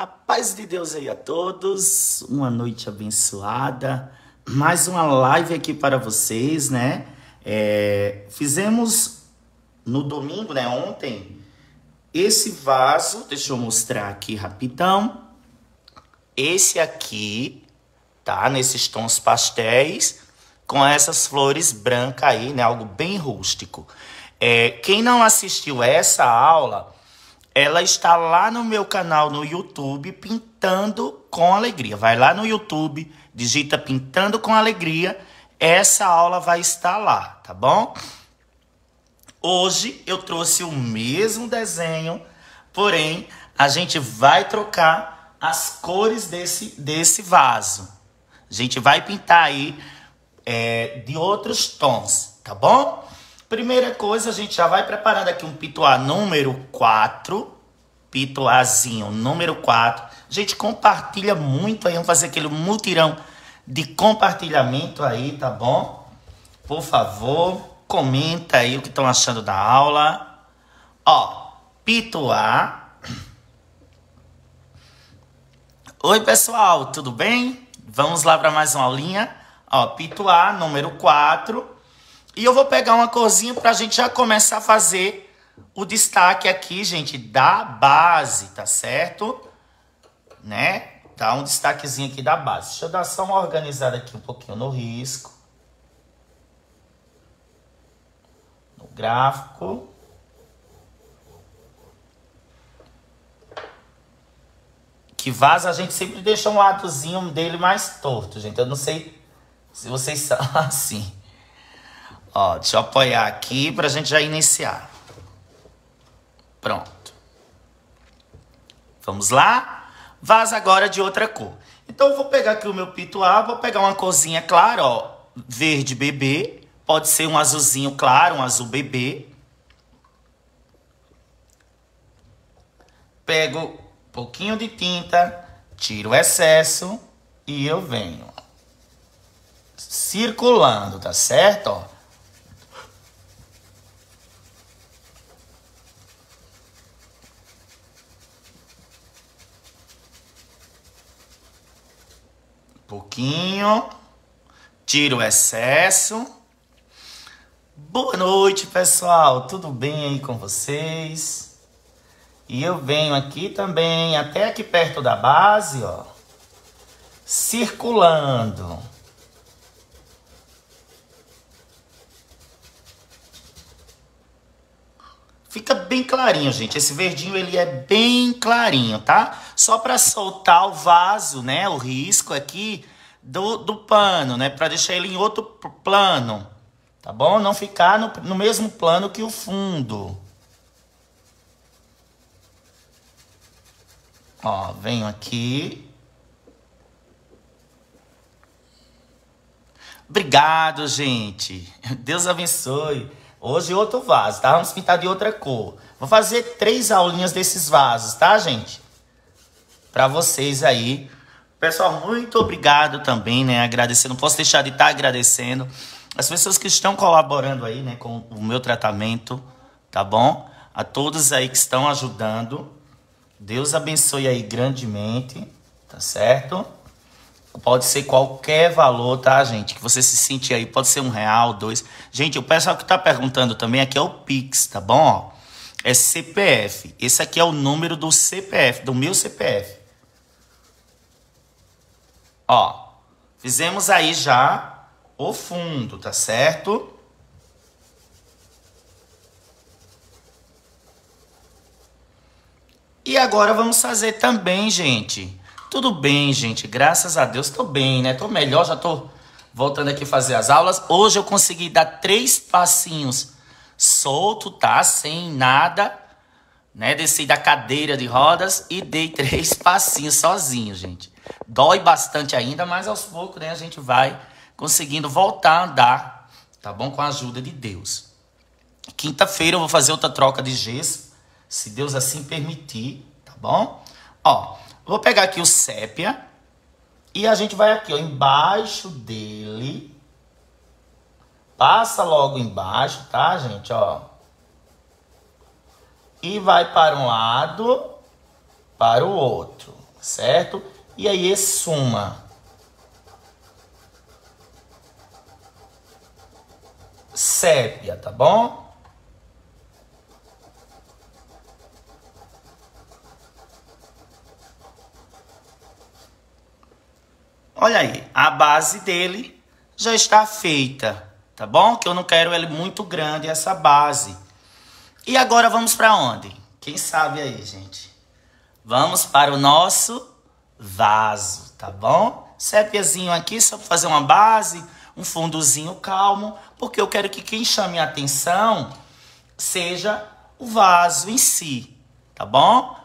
A paz de Deus aí a todos, uma noite abençoada, mais uma live aqui para vocês, né? Fizemos no domingo, né, ontem, esse vaso, deixa eu mostrar aqui rapidão. Esse aqui, tá? Nesses tons pastéis, com essas flores brancas aí, né? Algo bem rústico. Quem não assistiu essa aula, ela está lá no meu canal no YouTube, Pintando com Alegria. Vai lá no YouTube, digita Pintando com Alegria. Essa aula vai estar lá, tá bom? Hoje eu trouxe o mesmo desenho, porém a gente vai trocar as cores desse vaso. A gente vai pintar aí de outros tons, tá bom? Primeira coisa, a gente já vai preparando aqui um pituá número 4. Pituazinho número 4. A gente compartilha muito aí, vamos fazer aquele mutirão de compartilhamento aí, tá bom? Por favor, comenta aí o que estão achando da aula. Ó, pituá. Oi, pessoal, tudo bem? Vamos lá para mais uma aulinha. Ó, pituá número 4. E eu vou pegar uma corzinha pra gente já começar a fazer o destaque aqui, gente, da base, tá certo? Né? Dá um destaquezinho aqui da base. Deixa eu dar só uma organizada aqui um pouquinho no risco. No gráfico. Que vaso a gente sempre deixa um ladozinho dele mais torto, gente. Eu não sei se vocês são assim. Ó, deixa eu apoiar aqui pra gente já iniciar. Pronto. Vamos lá? Vaso agora de outra cor. Então eu vou pegar aqui o meu pituá, vou pegar uma corzinha clara, ó, verde bebê. Pode ser um azulzinho claro, um azul bebê. Pego um pouquinho de tinta, tiro o excesso e eu venho circulando, tá certo? Ó. Pouquinho, tiro o excesso. Boa noite, pessoal, tudo bem aí com vocês? E eu venho aqui também, até aqui perto da base, ó, circulando. Fica bem clarinho, gente. Esse verdinho, ele é bem clarinho, tá? Só para soltar o vaso, né? O risco aqui do pano, né? Para deixar ele em outro plano, tá bom? Não ficar no mesmo plano que o fundo. Ó, venho aqui. Obrigado, gente. Deus abençoe. Hoje outro vaso, tá? Vamos pintar de outra cor. Vou fazer 3 aulinhas desses vasos, tá, gente? Pra vocês aí. Pessoal, muito obrigado também, né? Agradecer, não posso deixar de estar agradecendo as pessoas que estão colaborando aí, né? Com o meu tratamento, tá bom? A todos aí que estão ajudando. Deus abençoe aí grandemente, tá certo? Pode ser qualquer valor, tá, gente? Que você se sentir aí. Pode ser R$1, 2. Gente, o pessoal que tá perguntando também aqui é o Pix, tá bom? Ó, é CPF. Esse aqui é o número do CPF, do meu CPF. Ó, fizemos aí já o fundo, tá certo? E agora vamos fazer também, gente. Tudo bem, gente, graças a Deus, tô bem, né? Tô melhor, já tô voltando aqui fazer as aulas. Hoje eu consegui dar 3 passinhos solto, tá? Sem nada, né? Desci da cadeira de rodas e dei 3 passinhos sozinho, gente. Dói bastante ainda, mas aos poucos, né? A gente vai conseguindo voltar a andar, tá bom? Com a ajuda de Deus. Quinta-feira eu vou fazer outra troca de gesso, se Deus assim permitir, tá bom? Ó, vou pegar aqui o sépia e a gente vai aqui, ó, embaixo dele. Passa logo embaixo, tá, gente, ó. E vai para um lado, para o outro. certo? E aí suma. Sépia, tá bom? Olha aí, a base dele já está feita, tá bom? Que eu não quero ele muito grande, essa base. E agora vamos para onde? Quem sabe aí, gente? Vamos para o nosso vaso, tá bom? Sépiazinho aqui, só para fazer uma base, um fundozinho calmo, porque eu quero que quem chame a atenção seja o vaso em si, tá bom?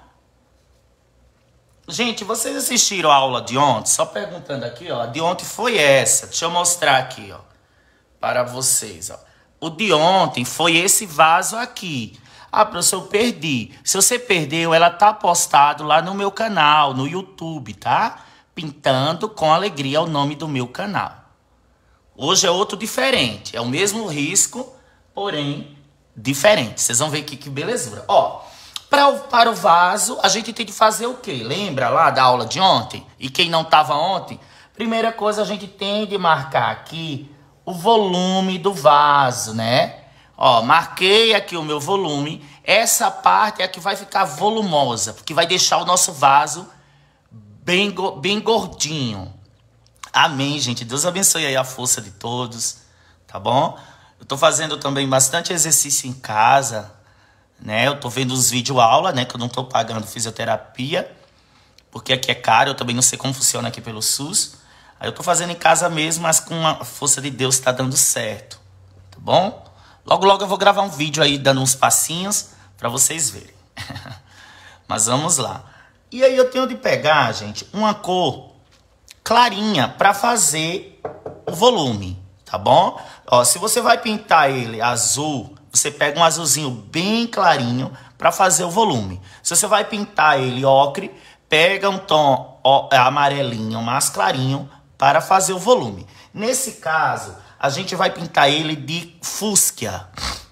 Gente, vocês assistiram a aula de ontem? Só perguntando aqui, ó. A de ontem foi essa. Deixa eu mostrar aqui, ó. Para vocês, ó. O de ontem foi esse vaso aqui. Ah, professor, eu perdi. Se você perdeu, ela tá postado lá no meu canal, no YouTube, tá? Pintando com Alegria, é o nome do meu canal. Hoje é outro diferente. É o mesmo risco, porém diferente. Vocês vão ver aqui que belezura. Ó. Para o vaso, a gente tem que fazer o quê? Lembra lá da aula de ontem? E quem não estava ontem? Primeira coisa, a gente tem de marcar aqui o volume do vaso, né? Ó, marquei aqui o meu volume. Essa parte é a que vai ficar volumosa, porque vai deixar o nosso vaso bem gordinho. Amém, gente. Deus abençoe aí a força de todos, tá bom? Eu tô fazendo também bastante exercício em casa, né? Eu tô vendo os vídeos aula, né? Que eu não tô pagando fisioterapia, porque aqui é caro, eu também não sei como funciona aqui pelo SUS. Aí eu tô fazendo em casa mesmo, mas com a força de Deus tá dando certo, tá bom? Logo, logo eu vou gravar um vídeo aí dando uns passinhos pra vocês verem. Mas vamos lá. E aí eu tenho de pegar, gente, uma cor clarinha pra fazer o volume, tá bom? Ó, se você vai pintar ele azul, você pega um azulzinho bem clarinho para fazer o volume. Se você vai pintar ele ocre, pega um tom amarelinho mais clarinho para fazer o volume. Nesse caso, a gente vai pintar ele de fúcsia.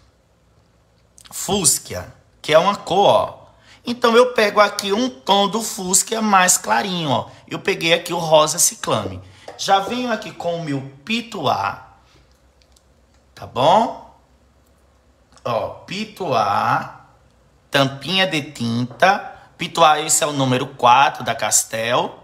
Fúcsia, que é uma cor, ó. Então eu pego aqui um tom do fúcsia mais clarinho, ó. Eu peguei aqui o rosa ciclame. Já venho aqui com o meu pituá, tá bom? Ó, pituá, tampinha de tinta. Pituá, esse é o número 4 da Castel.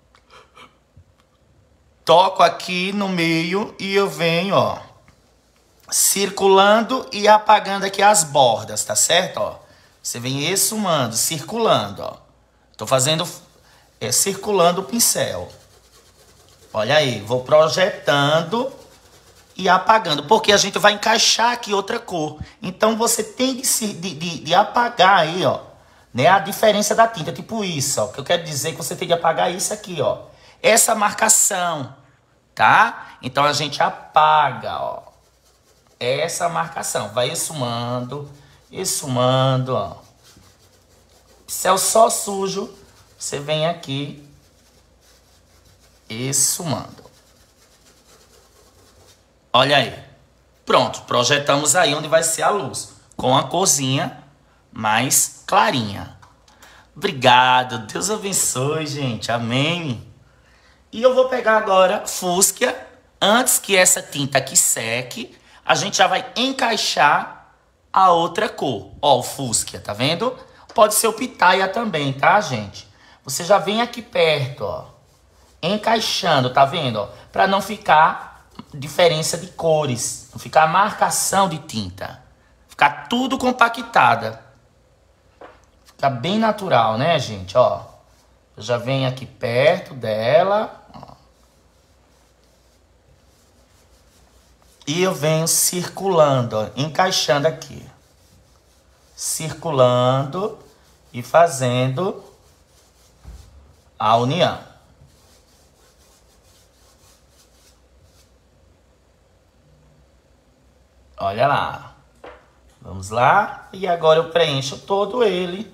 Toco aqui no meio e eu venho, ó, circulando e apagando aqui as bordas, tá certo? Ó, você vem esfumando, circulando, ó. Tô fazendo, circulando o pincel. Olha aí, vou projetando e apagando, porque a gente vai encaixar aqui outra cor. Então você tem de apagar aí, ó, né, a diferença da tinta, tipo isso, ó. Que eu quero dizer que você tem de apagar isso aqui, ó. Essa marcação, tá? Então a gente apaga, ó. Essa marcação, vai esfumando, esfumando, ó. Pincel só sujo, você vem aqui esfumando. Olha aí. Pronto, projetamos aí onde vai ser a luz. Com a corzinha mais clarinha. Obrigado, Deus abençoe, gente. Amém. E eu vou pegar agora fúcsia. Antes que essa tinta aqui seque, a gente já vai encaixar a outra cor. Ó, o fúcsia, tá vendo? Pode ser o pitaia também, tá, gente? Você já vem aqui perto, ó. Encaixando, tá vendo? Ó, pra não ficar diferença de cores, não ficar marcação de tinta, ficar tudo compactada, fica bem natural, né, gente? Ó, eu já venho aqui perto dela, ó, e eu venho circulando, ó, encaixando aqui, circulando e fazendo a união. Olha lá. Vamos lá. E agora eu preencho todo ele.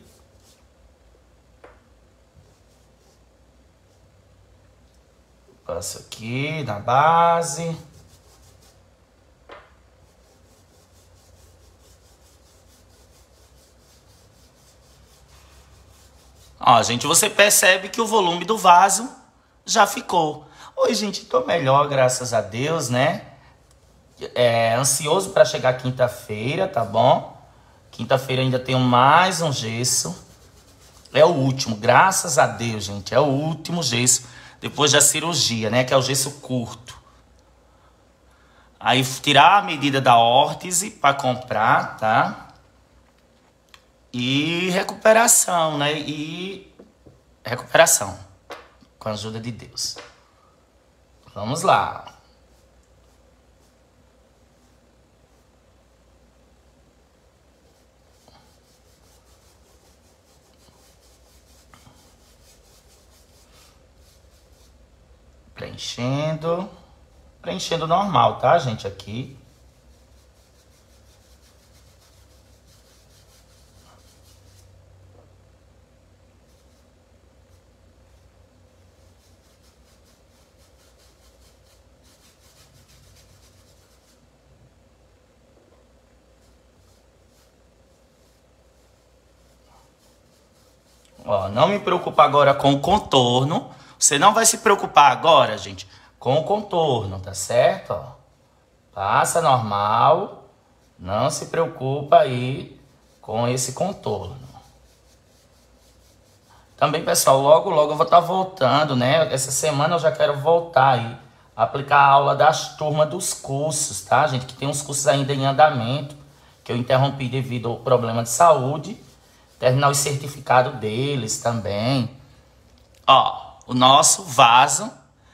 Passo aqui na base. Ó, gente, você percebe que o volume do vaso já ficou. Oi, gente, tô melhor, graças a Deus, né? Ansioso para chegar quinta-feira, tá bom? Quinta-feira ainda tenho mais um gesso. É o último, graças a Deus, gente. É o último gesso depois da cirurgia, né? Que é o gesso curto. Aí tirar a medida da órtese para comprar, tá? E recuperação, né? E recuperação, com a ajuda de Deus. Vamos lá. Preenchendo. Preenchendo normal, tá, gente? Aqui. Ó, não me preocupa agora com o contorno. Você não vai se preocupar agora, gente, com o contorno, tá certo? Ó, passa normal. Não se preocupa aí com esse contorno. Também, pessoal, logo eu vou estar voltando, né? Essa semana eu já quero voltar aí, aplicar a aula das turmas dos cursos, tá, gente? Que tem uns cursos ainda em andamento, que eu interrompi devido ao problema de saúde. Terminar o certificado deles também. Ó, o nosso vaso.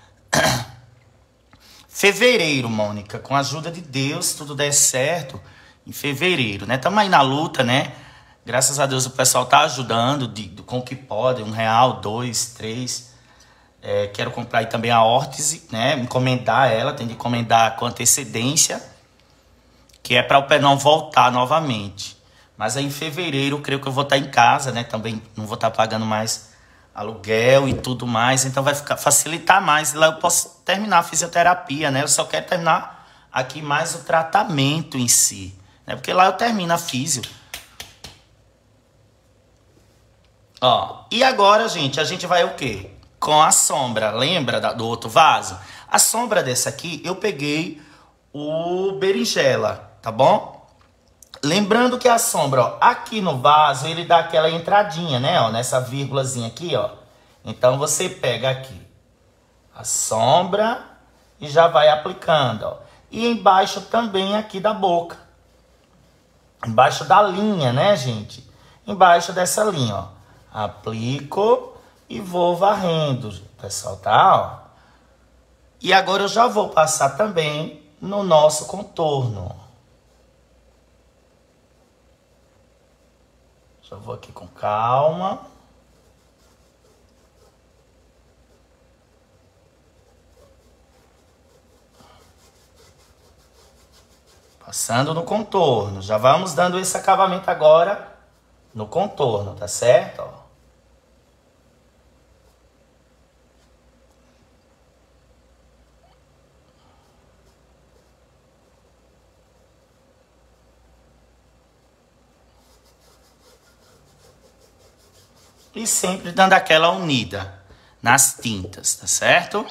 Fevereiro, Mônica, com a ajuda de Deus, se tudo der certo, em fevereiro, né? Tamo aí na luta, né? Graças a Deus o pessoal tá ajudando com o que pode, R$1, 2, 3. Quero comprar aí também a órtese, né? Encomendar ela, tem de encomendar com antecedência, que é para o pé não voltar novamente. Mas aí em fevereiro, eu creio que eu vou estar em casa, né? Também não vou estar pagando mais aluguel e tudo mais. Então vai facilitar mais. Lá eu posso terminar a fisioterapia, né? Eu só quero terminar aqui mais o tratamento em si, né? Porque lá eu termino a fisio. Ó, e agora, gente, a gente vai o quê? Com a sombra. Lembra do outro vaso? A sombra dessa aqui, eu peguei o berinjela, tá bom? Lembrando que a sombra, ó, aqui no vaso, ele dá aquela entradinha, né? Ó, nessa vírgulazinha aqui, ó. Então, você pega aqui a sombra e já vai aplicando, ó. E embaixo também aqui da boca. Embaixo da linha, né, gente? Embaixo dessa linha, ó. Aplico e vou varrendo, pessoal, tá? Ó. E agora eu já vou passar também no nosso contorno. Já vou aqui com calma. Passando no contorno. Já vamos dando esse acabamento agora no contorno, tá certo? Ó. E sempre dando aquela unida nas tintas, tá certo?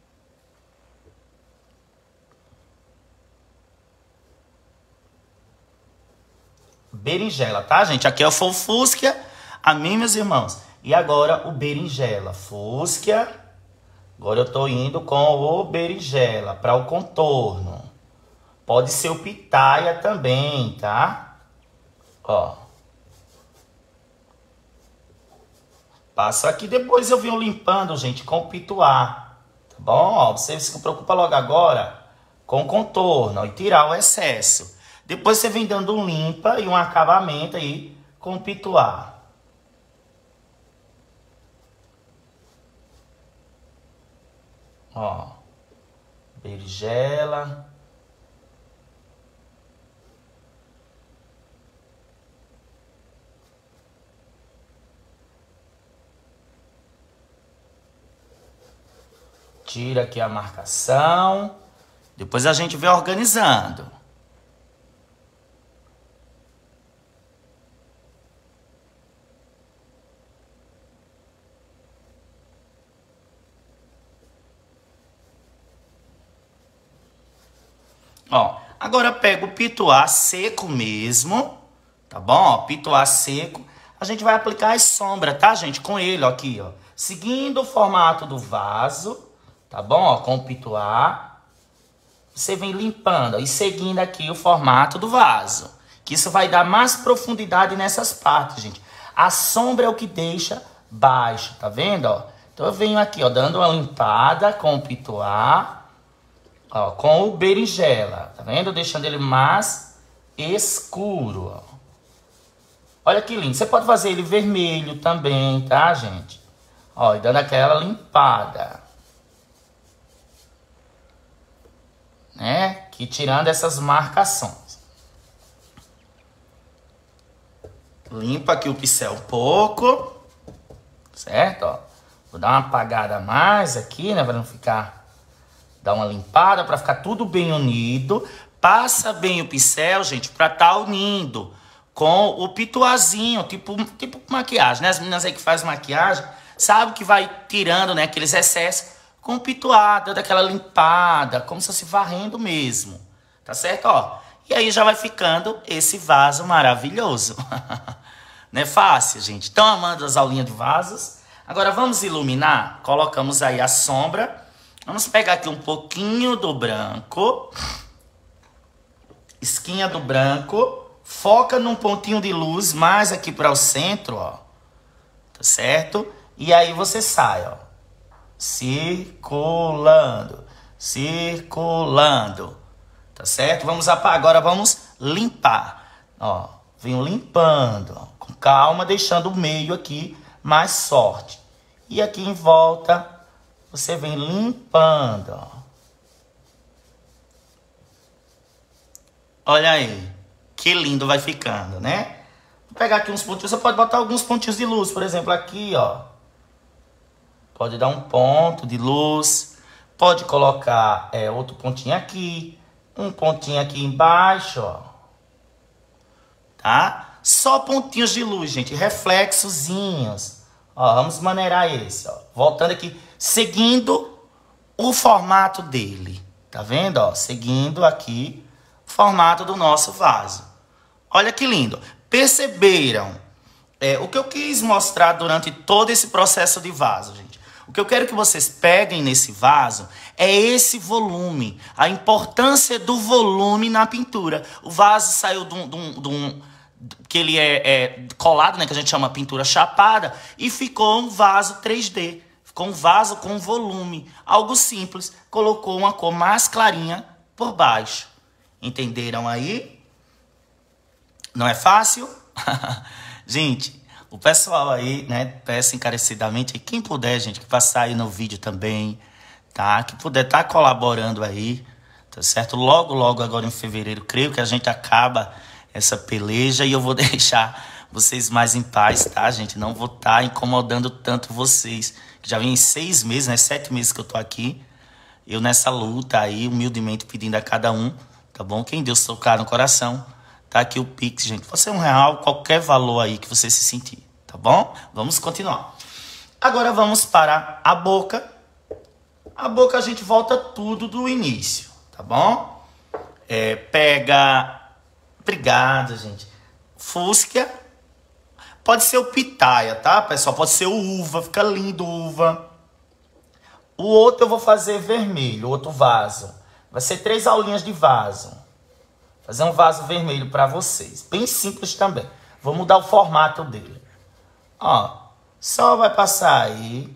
Berinjela, tá, gente? Aqui é o fuscsia, a mim, meus irmãos. E agora o berinjela. Fuscsia. Agora eu tô indo com o berinjela para o contorno. Pode ser o pitaia também, tá? Ó. Passo aqui, depois eu venho limpando, gente, com o pituá. Tá bom? Ó, você se preocupa logo agora com o contorno, ó, e tirar o excesso. Depois você vem dando um limpa e um acabamento aí com o pituá. Ó. Berinjela. Tira aqui a marcação. Depois a gente vem organizando. Ó, agora pega o pituá seco mesmo, tá bom? Ó, pituá seco. A gente vai aplicar as sombras, tá, gente? Com ele, ó, aqui, ó. Seguindo o formato do vaso, tá bom? Ó, com o pituá. Você vem limpando, ó, e seguindo aqui o formato do vaso. Que isso vai dar mais profundidade nessas partes, gente. A sombra é o que deixa baixo, tá vendo, ó? Então eu venho aqui, ó, dando uma limpada com o pituá, ó, com o berinjela, tá vendo? Deixando ele mais escuro, ó. Olha que lindo. Você pode fazer ele vermelho também, tá, gente? Ó, e dando aquela limpada, né? Que tirando essas marcações. Limpa aqui o pincel um pouco, certo? Ó, vou dar uma apagada a mais aqui, né? Para não ficar... Dá uma limpada para ficar tudo bem unido. Passa bem o pincel, gente, para tá unindo com o pituazinho, tipo maquiagem, né? As meninas aí que fazem maquiagem, sabe que vai tirando, né, aqueles excessos com o pituá, dando aquela limpada, como se fosse varrendo mesmo. Tá certo? Ó. E aí já vai ficando esse vaso maravilhoso. Não é fácil, gente? Estão amando as aulinhas de vasos? Agora vamos iluminar? Colocamos aí a sombra. Vamos pegar aqui um pouquinho do branco. Esquinha do branco. Foca num pontinho de luz mais aqui para o centro, ó. Tá certo? E aí você sai, ó. Circulando. Circulando. Tá certo? Vamos apagar. Agora vamos limpar. Ó. Venho limpando, ó, com calma, deixando o meio aqui mais forte. E aqui em volta, você vem limpando, ó. Olha aí. Que lindo vai ficando, né? Vou pegar aqui uns pontinhos. Você pode botar alguns pontinhos de luz. Por exemplo, aqui, ó. Pode dar um ponto de luz. Pode colocar outro pontinho aqui. Um pontinho aqui embaixo, ó. Tá? Só pontinhos de luz, gente. Reflexozinhos. Ó, vamos maneirar esse, ó. Voltando aqui. Seguindo o formato dele. Tá vendo, ó? Seguindo aqui o formato do nosso vaso. Olha que lindo. Perceberam o que eu quis mostrar durante todo esse processo de vaso, gente? O que eu quero que vocês peguem nesse vaso é esse volume. A importância do volume na pintura. O vaso saiu de um que ele é colado, né? Que a gente chama pintura chapada. E ficou um vaso 3D. Ficou um vaso com volume. Algo simples. Colocou uma cor mais clarinha por baixo. Entenderam aí? Não é fácil? Gente, o pessoal aí, né, peço encarecidamente, quem puder, gente, que passar aí no vídeo também, tá? Que puder estar colaborando aí, tá certo? Logo, logo agora em fevereiro, creio que a gente acaba essa peleja e eu vou deixar vocês mais em paz, tá, gente? Não vou estar incomodando tanto vocês, que já vem 6 meses, né, 7 meses que eu tô aqui, eu nessa luta aí, humildemente pedindo a cada um, tá bom? Quem Deus tocar no coração, tá aqui o Pix, gente. Pode ser R$1, qualquer valor aí que você se sentir, tá bom? Vamos continuar. Agora vamos para a boca. A boca a gente volta tudo do início, tá bom? Pega... Obrigado, gente. Fúcsia. Pode ser o pitaia, tá, pessoal? Pode ser o uva, fica lindo uva. O outro eu vou fazer vermelho, o outro vaso. Vai ser 3 aulinhas de vaso. Fazer um vaso vermelho para vocês. Bem simples também. Vou mudar o formato dele. Ó, só vai passar aí.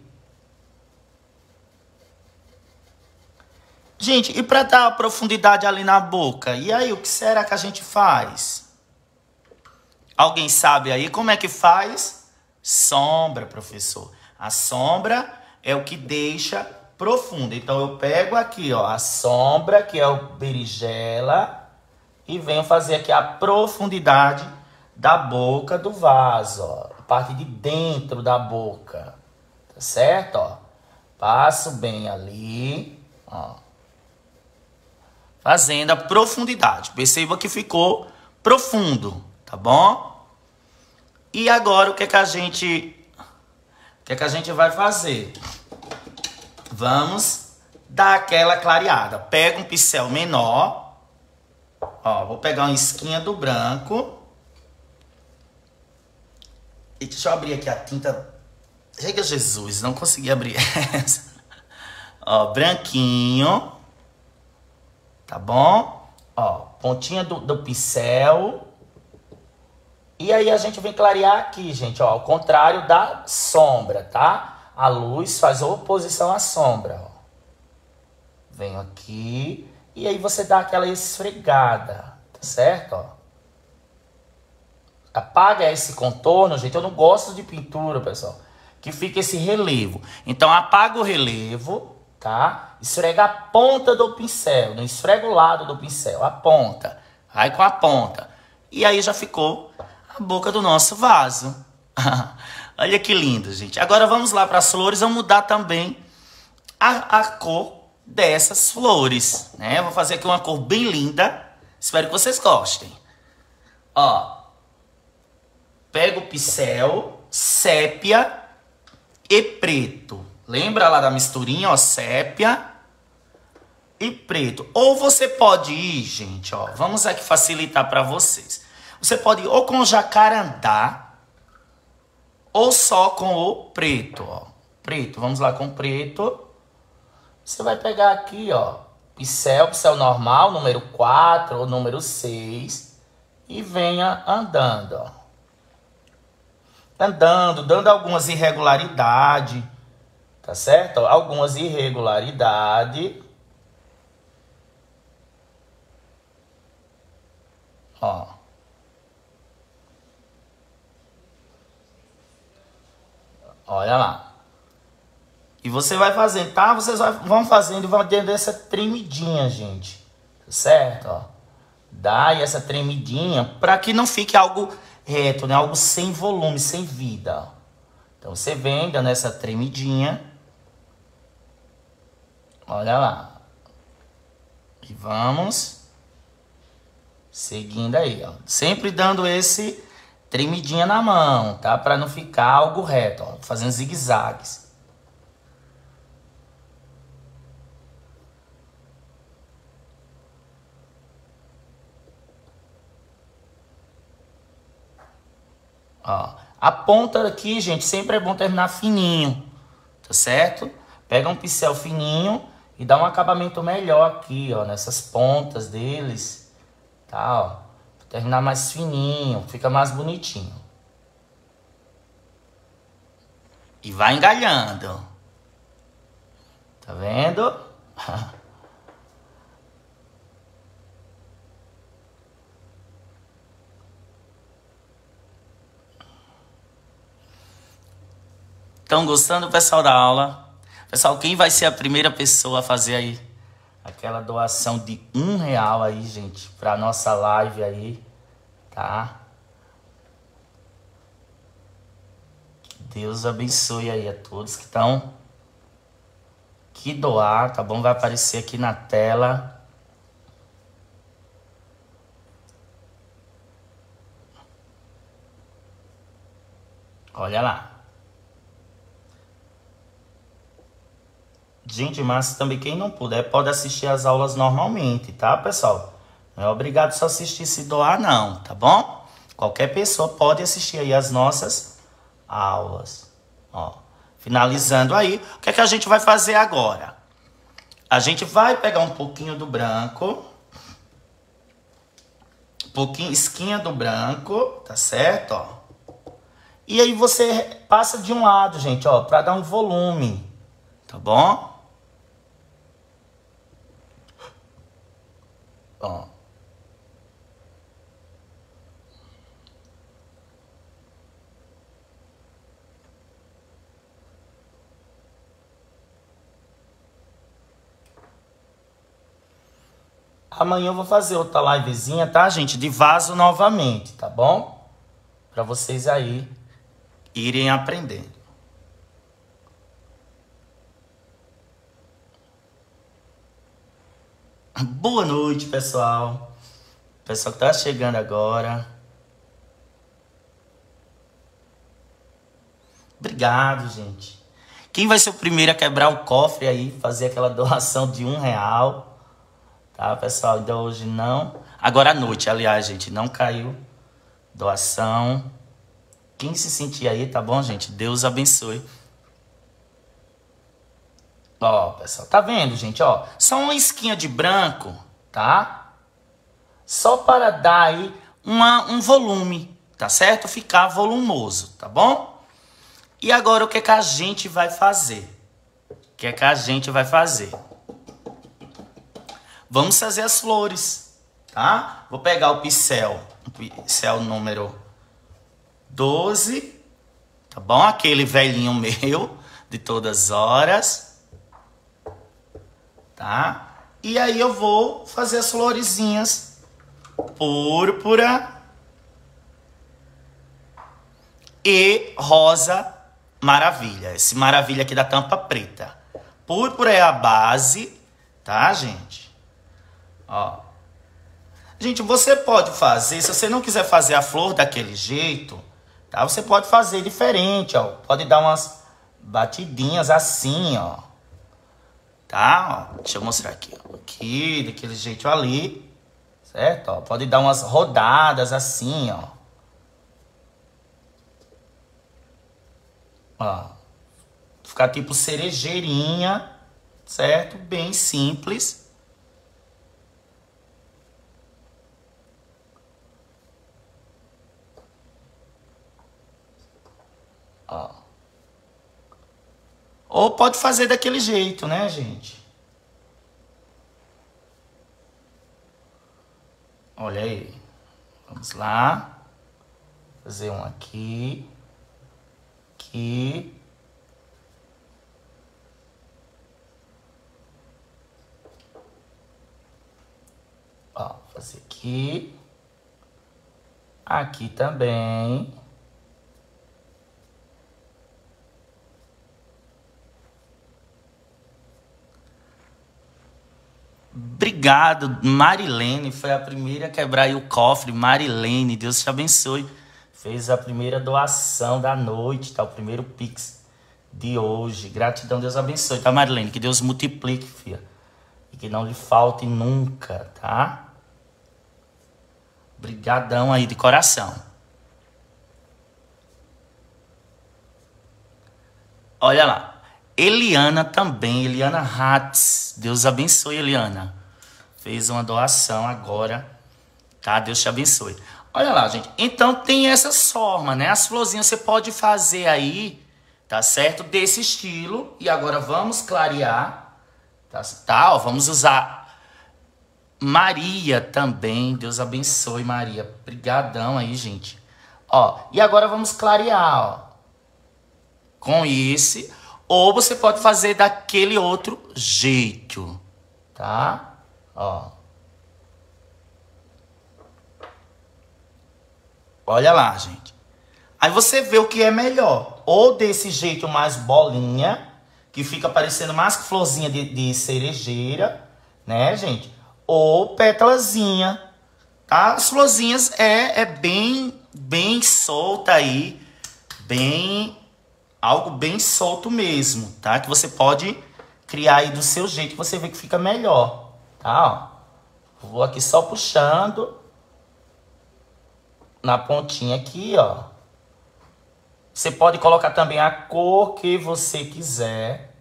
Gente, e para dar profundidade ali na boca? E aí, o que será que a gente faz? Alguém sabe aí como é que faz? Sombra, professor. A sombra é o que deixa profundo. Então, eu pego aqui, ó, a sombra, que é o berinjela, e venho fazer aqui a profundidade da boca do vaso, ó. A parte de dentro da boca. Tá certo, ó? Passo bem ali, ó. Fazendo a profundidade. Perceba que ficou profundo, tá bom? E agora o que é que a gente vai fazer? Vamos dar aquela clareada. Pega um pincel menor, Ó, vou pegar uma esquinha do branco. E deixa eu abrir aqui a tinta. Chega Jesus, não consegui abrir essa. Ó, branquinho. Tá bom? Ó, pontinha do pincel. E aí a gente vem clarear aqui, gente, ó, ao contrário da sombra, tá? A luz faz oposição à sombra, ó. Venho aqui e aí você dá aquela esfregada, tá certo, ó? Apaga esse contorno, gente, eu não gosto de pintura, pessoal, que fica esse relevo. Então apaga o relevo, tá? Esfrega a ponta do pincel, não esfrega o lado do pincel, a ponta. Vai com a ponta. E aí já ficou a boca do nosso vaso. Olha que lindo, gente. Agora vamos lá para as flores. Vamos mudar também a cor dessas flores, né? Eu vou fazer aqui uma cor bem linda. Espero que vocês gostem. Ó. Pega o pincel, sépia e preto. Lembra lá da misturinha, ó? Sépia e preto. Ou você pode ir, gente, ó. Vamos aqui facilitar para vocês. Você pode ir ou com jacarandá ou só com o preto, ó. Preto, vamos lá com preto. Você vai pegar aqui, ó, pincel normal, número 4 ou número 6. E venha andando, ó. Andando, dando algumas irregularidades, tá certo? Algumas irregularidades. Ó. Olha lá. E você vai fazendo, tá? Vocês vão fazendo e vão dando essa tremidinha, gente. Tá certo? Ó. Dá aí essa tremidinha para que não fique algo reto, né? Algo sem volume, sem vida. Ó. Então você vem dando essa tremidinha. Olha lá. E vamos seguindo aí, ó. Sempre dando esse tremidinha na mão, tá? Para não ficar algo reto, ó. Fazendo zigue-zagues. Ó, a ponta aqui, gente, sempre é bom terminar fininho, tá certo? Pega um pincel fininho e dá um acabamento melhor aqui, ó, nessas pontas deles, tá, ó. Terminar mais fininho, fica mais bonitinho. E vai engalhando. Tá vendo? Estão gostando, pessoal, da aula? Pessoal, quem vai ser a primeira pessoa a fazer aí aquela doação de R$1 aí, gente, pra nossa live aí, tá? Que Deus abençoe aí a todos que estão que doar, tá bom? Vai aparecer aqui na tela. Olha lá. Gente, mas também quem não puder pode assistir as aulas normalmente, tá, pessoal? Não é obrigado só assistir se doar, não, tá bom? Qualquer pessoa pode assistir aí as nossas aulas. Ó, finalizando aí, o que é que a gente vai fazer agora? A gente vai pegar um pouquinho do branco, um pouquinho, esquinha do branco, tá certo, ó? E aí você passa de um lado, gente, ó, pra dar um volume, tá bom? Ó. Amanhã eu vou fazer outra livezinha, tá, gente? De vaso novamente, tá bom? Pra vocês aí irem aprendendo. Boa noite, pessoal. Pessoal que tá chegando agora. Obrigado, gente. Quem vai ser o primeiro a quebrar o cofre aí, fazer aquela doação de R$1? Tá, pessoal? Ainda hoje não. Agora à noite, aliás, gente, não caiu doação. Quem se sentir aí, tá bom, gente? Deus abençoe. Ó, pessoal, tá vendo, gente? Ó, só uma esquinha de branco, tá? Só para dar aí um volume, tá certo? Ficar volumoso, tá bom? E agora o que é que a gente vai fazer? O que é que a gente vai fazer? Vamos fazer as flores, tá? Vou pegar o pincel número 12, tá bom? Aquele velhinho meu, de todas as horas, tá? E aí eu vou fazer as florezinhas púrpura e rosa maravilha. Esse maravilha aqui da tampa preta. Púrpura é a base, tá, gente? Ó. Gente, você pode fazer, se você não quiser fazer a flor daquele jeito, tá? Você pode fazer diferente, ó. Pode dar umas batidinhas assim, ó. Tá? Ó, deixa eu mostrar aqui, ó. Aqui, daquele jeito ali. Certo? Ó, pode dar umas rodadas assim, ó. Ó. Ficar tipo cerejeirinha, certo? Bem simples. Ó. Ou pode fazer daquele jeito, né, gente? Olha aí. Vamos lá. Fazer um aqui. Aqui. Ó, fazer aqui. Aqui também. Obrigado, Marilene. Foi a primeira a quebrar aí o cofre. Marilene, Deus te abençoe. Fez a primeira doação da noite, tá? O primeiro Pix de hoje. Gratidão, Deus abençoe, tá, Marilene? Que Deus multiplique, filha. E que não lhe falte nunca, tá? Obrigadão aí de coração. Olha lá. Eliana também, Eliana Hatz. Deus abençoe, Eliana. Fez uma doação agora, tá? Deus te abençoe. Olha lá, gente. Então tem essas formas, né? As florzinhas você pode fazer aí, tá certo? Desse estilo. E agora vamos clarear, tá? Ó, vamos usar Maria também. Deus abençoe, Maria. Obrigadão aí, gente. Ó, e agora vamos clarear, ó. Com esse. Ou você pode fazer daquele outro jeito, tá? Ó. Olha lá, gente. Aí você vê o que é melhor. Ou desse jeito mais bolinha, que fica parecendo mais florzinha de cerejeira, né, gente? Ou pétalazinha, tá? As florzinhas é bem solta aí, algo bem solto mesmo, tá? Que você pode criar aí do seu jeito, que você vê que fica melhor, tá? Ó. Vou aqui só puxando na pontinha aqui, ó. Você pode colocar também a cor que você quiser.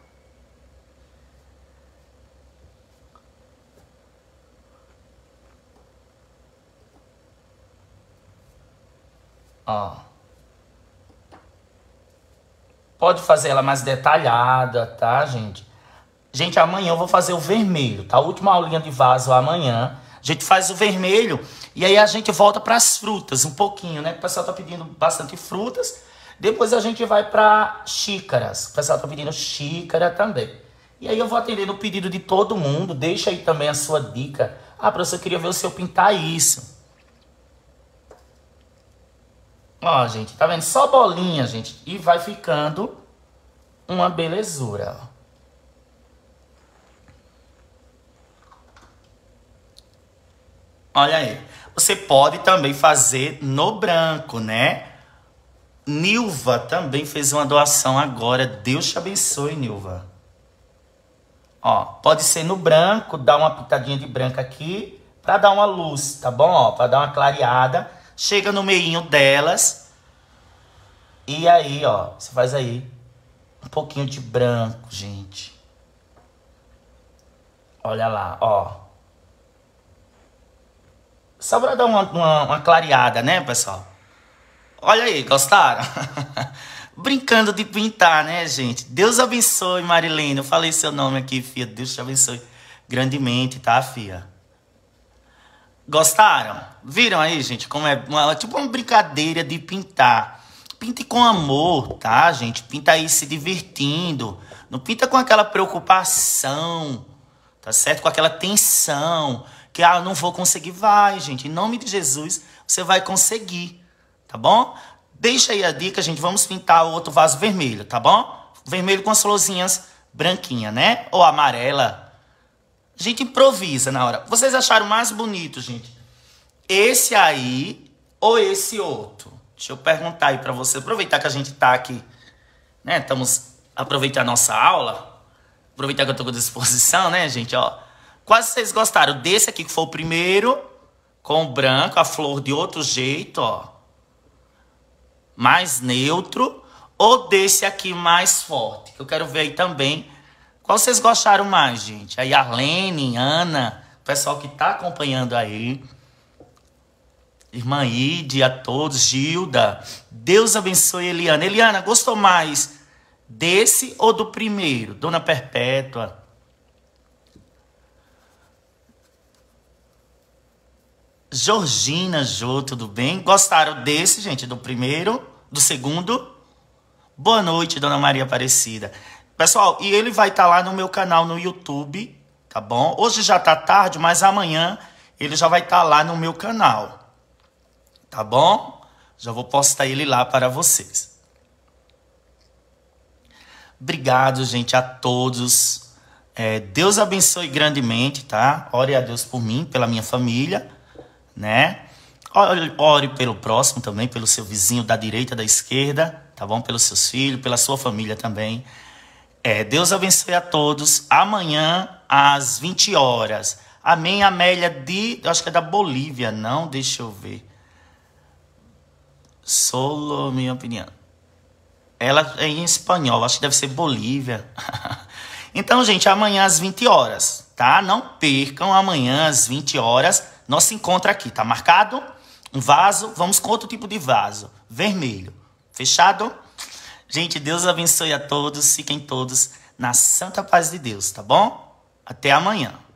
Ó. Pode fazer ela mais detalhada, tá, gente? Gente, amanhã eu vou fazer o vermelho, tá? A última aulinha de vaso amanhã. A gente faz o vermelho e aí a gente volta para as frutas um pouquinho, né? O pessoal tá pedindo bastante frutas. Depois a gente vai para xícaras. O pessoal tá pedindo xícara também. E aí eu vou atendendo o pedido de todo mundo. Deixa aí também a sua dica. Ah, professor, eu queria ver o senhor pintar isso. Ó, gente, tá vendo? Só bolinha, gente. E vai ficando uma belezura, ó. Olha aí. Você pode também fazer no branco, né? Nilva também fez uma doação agora. Deus te abençoe, Nilva. Ó, pode ser no branco, dá uma pitadinha de branco aqui, Pra dar uma luz, tá bom? Ó, pra dar uma clareada. Chega no meinho delas. E aí, ó, você faz aí um pouquinho de branco, gente. Olha lá, ó. Só pra dar uma clareada, né, pessoal? Olha aí, gostaram? Brincando de pintar, né, gente? Deus abençoe, Marilene. Eu falei seu nome aqui, filha. Deus te abençoe grandemente, tá, filha? Gostaram? Viram aí, gente, como é tipo uma brincadeira de pintar. Pinte com amor, tá, gente? Pinta aí se divertindo. Não pinta com aquela preocupação, tá certo? Com aquela tensão. Que, eu não vou conseguir. Vai, gente. Em nome de Jesus, você vai conseguir, tá bom? Deixa aí a dica, gente. Vamos pintar o outro vaso vermelho, tá bom? Vermelho com as florzinhas branquinhas, né? Ou amarela. A gente improvisa na hora. Vocês acharam mais bonito, gente? Esse aí ou esse outro? Deixa eu perguntar aí pra você. Aproveitar que a gente tá aqui, né? Estamos aproveitando a nossa aula. Aproveitar que eu tô com disposição, né, gente? Ó, quais vocês gostaram? Desse aqui que foi o primeiro, com o branco, a flor de outro jeito, ó. Mais neutro. Ou desse aqui mais forte? Que eu quero ver aí também. Qual vocês gostaram mais, gente? Aí Arlene, Ana, o pessoal que tá acompanhando aí. Irmã Ide, a todos, Gilda. Deus abençoe Eliana. Eliana, gostou mais desse ou do primeiro? Dona Perpétua. Georgina, Jô, tudo bem? Gostaram desse, gente? Do primeiro? Do segundo? Boa noite, Dona Maria Aparecida. Pessoal, e ele vai estar lá no meu canal no YouTube, tá bom? Hoje já tá tarde, mas amanhã ele já vai estar lá no meu canal, tá bom? Já vou postar ele lá para vocês. Obrigado, gente, a todos. Deus abençoe grandemente, tá? Ore a Deus por mim, pela minha família, né? Ore pelo próximo também, pelo seu vizinho da direita, da esquerda, tá bom? Pelos seus filhos, pela sua família também. Deus abençoe a todos. Amanhã, às 20 horas. Amém, Amélia acho que é da Bolívia, não? Deixa eu ver. Solo, minha opinião. Ela é em espanhol, acho que deve ser Bolívia. Então, gente, amanhã às 20 horas, tá? Não percam, amanhã às 20 horas. Nosso encontro aqui, tá marcado? Um vaso, vamos com outro tipo de vaso. Vermelho. Fechado? Gente, Deus abençoe a todos. Fiquem todos na santa paz de Deus, tá bom? Até amanhã.